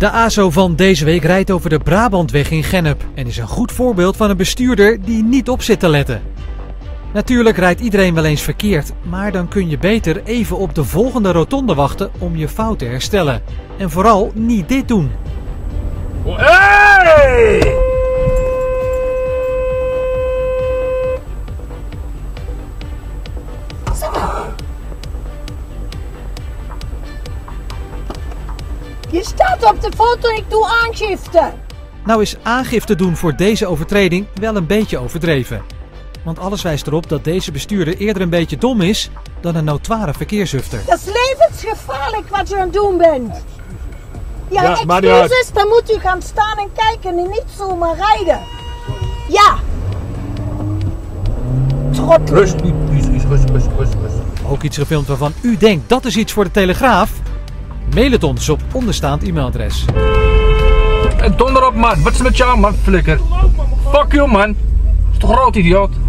De ASO van deze week rijdt over de Brabantweg in Gennep en is een goed voorbeeld van een bestuurder die niet op zit te letten. Natuurlijk rijdt iedereen wel eens verkeerd, maar dan kun je beter even op de volgende rotonde wachten om je fout te herstellen. En vooral niet dit doen. Hey! Je staat op de foto, ik doe aangifte. Nou is aangifte doen voor deze overtreding wel een beetje overdreven. Want alles wijst erop dat deze bestuurder eerder een beetje dom is dan een notoire verkeershufter. Dat is levensgevaarlijk wat u aan het doen bent. Ja, maar excuses, dan moet u gaan staan en kijken en niet zomaar rijden. Ja. Trottel. Rust. Ook iets gefilmd waarvan u denkt dat is iets voor de Telegraaf? Mail het ons op onderstaand e-mailadres. Donder op man, wat is met jou man, flikker? Fuck you man, is toch groot idioot?